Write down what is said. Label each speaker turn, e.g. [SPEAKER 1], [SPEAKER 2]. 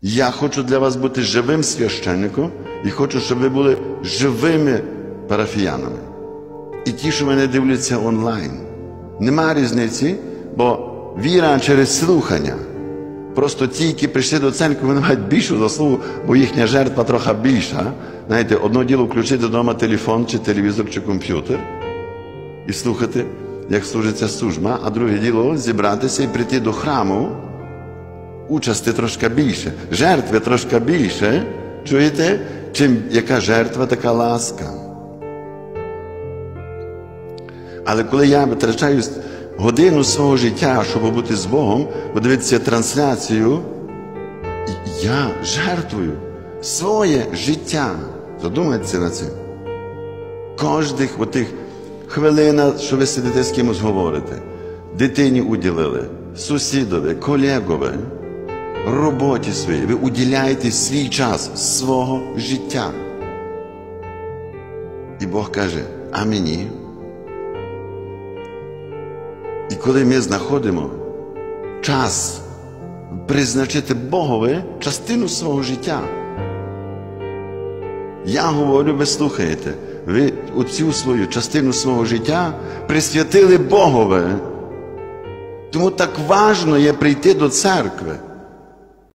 [SPEAKER 1] Я хочу для вас бути живим священником і хочу, щоб ви були живими парафіянами. І ті, що мене дивляться онлайн. Нема різниці, бо віра через слухання. Просто ті, які прийшли до церкви, вони мають більшу заслугу, бо їхня жертва трохи більша. Знаєте, одно діло включити вдома телефон, чи телевізор, чи комп'ютер і слухати, як служиться служба, а друге діло зібратися і прийти до храму, участи трошки більше, жертви трошки більше, чуєте? Чим яка жертва, така ласка. Але коли я витрачаю годину свого життя, щоб бути з Богом, подивитися трансляцію, я жертвую своє життя. Задумайтеся над цим. Кожних отих хвилина, що ви сидите з кимось говорите, дитині уділили, сусідові, колегові, роботі своїй. Ви уділяєте свій час, свого життя. І Бог каже, а мені? І коли ми знаходимо час призначити Богові частину свого життя, я говорю, ви слухаєте, ви оцю свою частину свого життя присвятили Богові. Тому так важливо є прийти до церкви.